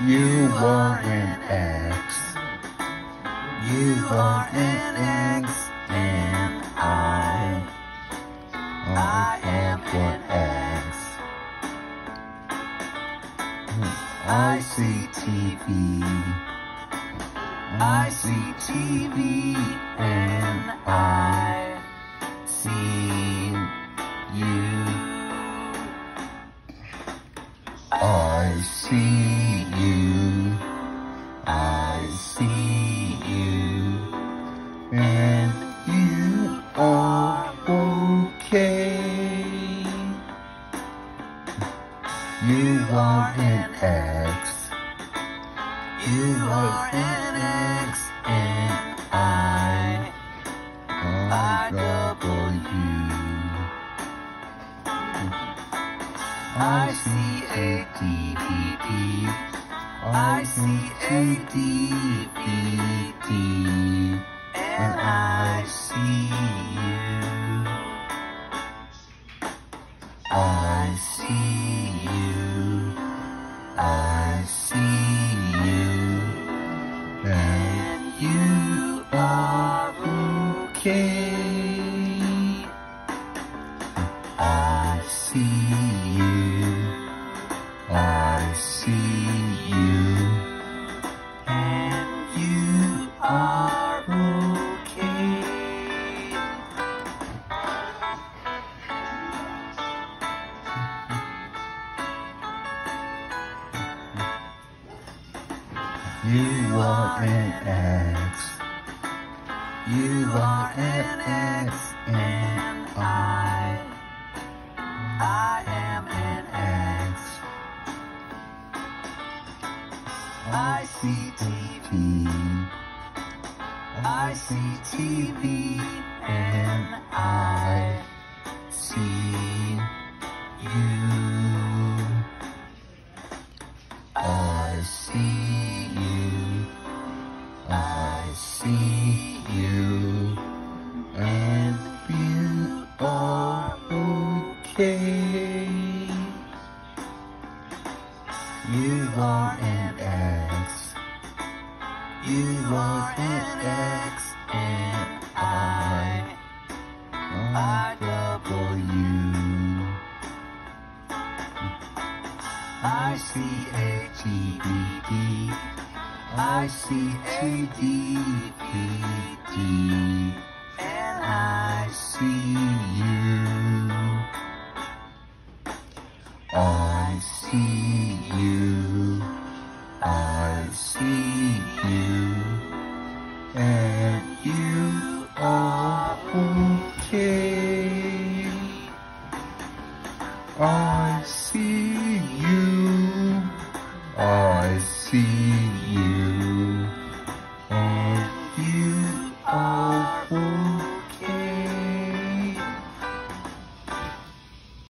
You are an X. You are an X, and I am an X. I see TV. I see TV, and I see you. I see you. I see you. And you are okay. You are an X. You are an X, and I double you. I see a DVD. I see a DVD, and I see you. I see you. I see you. And you are okay. I see you. I see you. And you are okay. You are an X. You are an X, and I am an X. I see TV. I see TV, and I see you. I see you. I see you. And you are okay. You are an X. You are an X, and I double you. I see a DVD. I see a DVD, and I see you. I see you. I see you. And you are okay. I see